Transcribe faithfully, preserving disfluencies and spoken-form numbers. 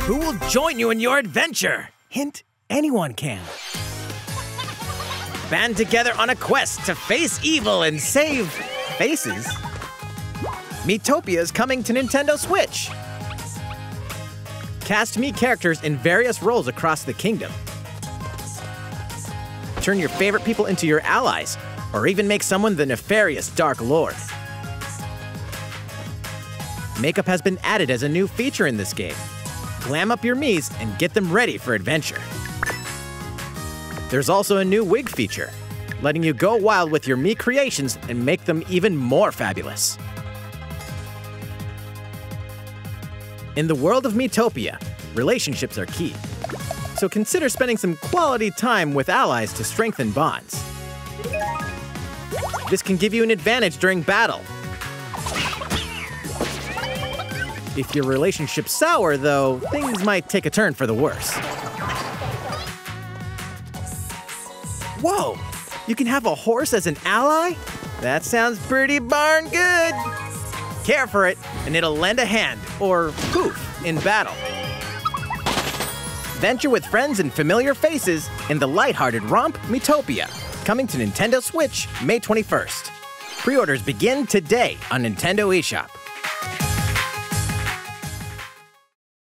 Who will join you in your adventure? Hint, anyone can. Band together on a quest to face evil and save faces. Miitopia is coming to Nintendo Switch. Cast Mii characters in various roles across the kingdom. Turn your favorite people into your allies, or even make someone the nefarious Dark Lord. Makeup has been added as a new feature in this game. Glam up your Miis and get them ready for adventure. There's also a new wig feature, letting you go wild with your Mii creations and make them even more fabulous. In the world of Miitopia, relationships are key. So consider spending some quality time with allies to strengthen bonds. This can give you an advantage during battle. If your relationship's sour, though, things might take a turn for the worse. Whoa! You can have a horse as an ally? That sounds pretty darn good! Care for it, and it'll lend a hand, or poof, in battle. Venture with friends and familiar faces in the lighthearted romp Miitopia, coming to Nintendo Switch May twenty-first. Pre-orders begin today on Nintendo eShop.